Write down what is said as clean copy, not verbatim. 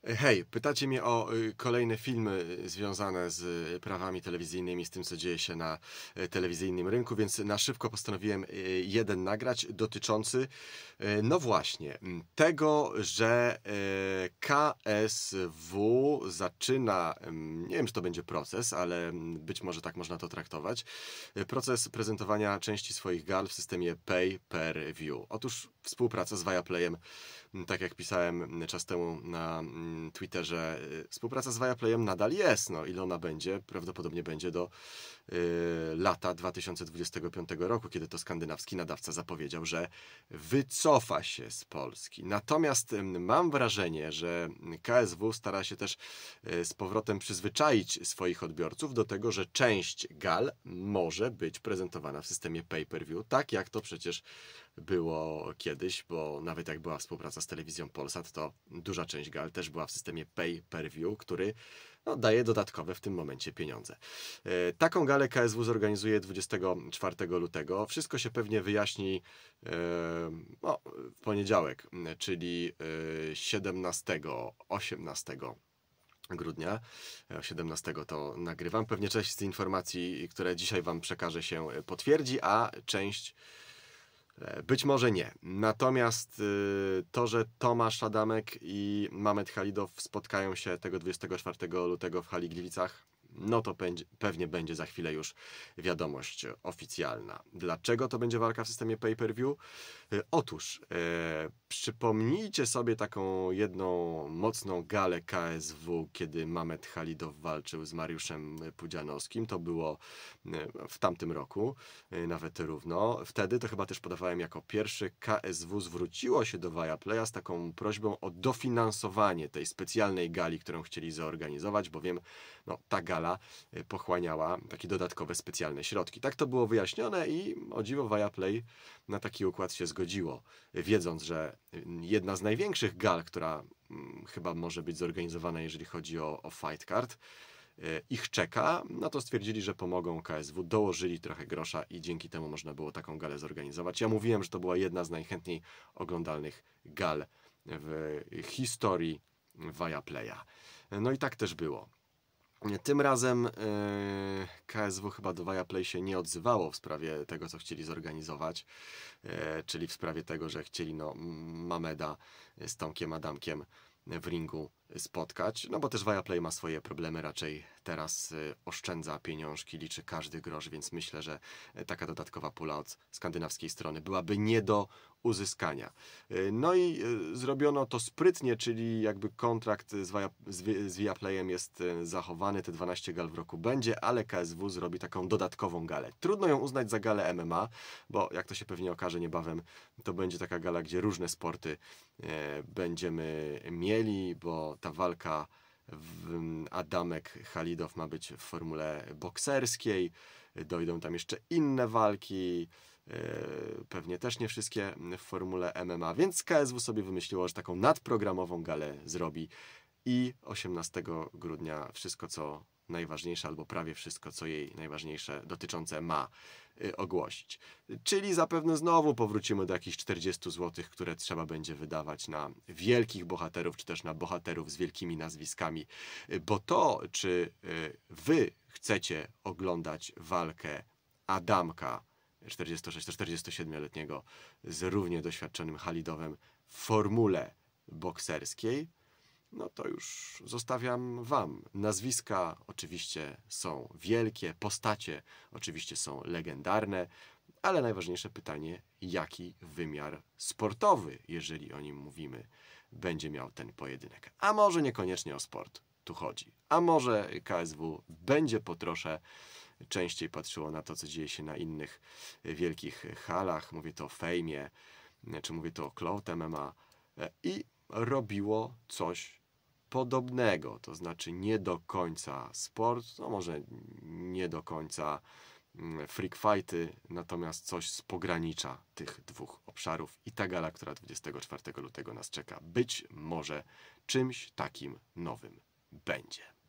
Hej, pytacie mnie o kolejne filmy związane z prawami telewizyjnymi, z tym, co dzieje się na telewizyjnym rynku, więc na szybko postanowiłem jeden nagrać dotyczący, no właśnie, tego, że KSW zaczyna, nie wiem, czy to będzie proces, ale być może tak można to traktować, proces prezentowania części swoich gal w systemie Pay Per View. Otóż współpraca z Viaplayem, tak jak pisałem czas temu na Twitterze, współpraca z Viaplayem nadal jest. No, ile ona będzie? Prawdopodobnie będzie do lata 2025 roku, kiedy to skandynawski nadawca zapowiedział, że wycofa się z Polski. Natomiast mam wrażenie, że KSW stara się też z powrotem przyzwyczaić swoich odbiorców do tego, że część gal może być prezentowana w systemie pay-per-view, tak jak to przecież było kiedyś, bo nawet jak była współpraca z telewizją Polsat, to duża część gal też była w systemie pay-per-view, który daje dodatkowe w tym momencie pieniądze. Taką galę KSW zorganizuje 24 lutego. Wszystko się pewnie wyjaśni w poniedziałek, czyli 17-18 grudnia. 17 to nagrywam. Pewnie część z informacji, które dzisiaj Wam przekażę, się potwierdzi, a część być może nie. Natomiast to, że Tomasz Adamek i Mamet Halidow spotkają się tego 24 lutego w hali Gliwicach, no to pewnie będzie za chwilę już wiadomość oficjalna. Dlaczego to będzie walka w systemie pay-per-view? Otóż przypomnijcie sobie taką jedną mocną galę KSW, kiedy Mamet Halidow walczył z Mariuszem Pudzianowskim. To było w tamtym roku, nawet równo. Wtedy, to chyba też podawałem jako pierwszy, KSW zwróciło się do Viaplaya z taką prośbą o dofinansowanie tej specjalnej gali, którą chcieli zorganizować, bowiem ta gala pochłaniała takie dodatkowe specjalne środki. Tak to było wyjaśnione i o dziwo Viaplay na taki układ się zgodziło, wiedząc, że jedna z największych gal, która chyba może być zorganizowana, jeżeli chodzi o Fight Card, ich czeka, no to stwierdzili, że pomogą KSW, dołożyli trochę grosza i dzięki temu można było taką galę zorganizować. Ja mówiłem, że to była jedna z najchętniej oglądalnych gal w historii Viaplaya. No i tak też było. Tym razem KSW chyba do Viaplay się nie odzywało w sprawie tego, co chcieli zorganizować, czyli w sprawie tego, że chcieli Mameda z Tomkiem Adamkiem w ringu spotkać, bo też Viaplay ma swoje problemy, raczej teraz oszczędza pieniążki, liczy każdy grosz, więc myślę, że taka dodatkowa pula od skandynawskiej strony byłaby nie do uzyskania. No i zrobiono to sprytnie, czyli jakby kontrakt z Viaplayem jest zachowany, te 12 gal w roku będzie, ale KSW zrobi taką dodatkową galę. Trudno ją uznać za galę MMA, bo jak to się pewnie okaże niebawem, to będzie taka gala, gdzie różne sporty będziemy mieli, bo ta walka Adamek-Halidow ma być w formule bokserskiej, dojdą tam jeszcze inne walki, pewnie też nie wszystkie w formule MMA, więc KSW sobie wymyśliło, że taką nadprogramową galę zrobi i 18 grudnia wszystko, co najważniejsze, albo prawie wszystko, co jej najważniejsze dotyczące ma ogłosić. Czyli zapewne znowu powrócimy do jakichś 40 zł, które trzeba będzie wydawać na wielkich bohaterów, czy też na bohaterów z wielkimi nazwiskami, bo to, czy wy chcecie oglądać walkę Adamka 46-47-letniego z równie doświadczonym Halidowem w formule bokserskiej, no to już zostawiam wam. Nazwiska oczywiście są wielkie, postacie oczywiście są legendarne, ale najważniejsze pytanie, jaki wymiar sportowy, jeżeli o nim mówimy, będzie miał ten pojedynek. A może niekoniecznie o sport tu chodzi. A może KSW będzie po trosze częściej patrzyło na to, co dzieje się na innych wielkich halach, mówię to o Fejmie, czy mówię to o Cloud MMA, i robiło coś podobnego, to znaczy nie do końca sport, może nie do końca freak fighty, natomiast coś z pogranicza tych dwóch obszarów i ta gala, która 24 lutego nas czeka, być może czymś takim nowym będzie.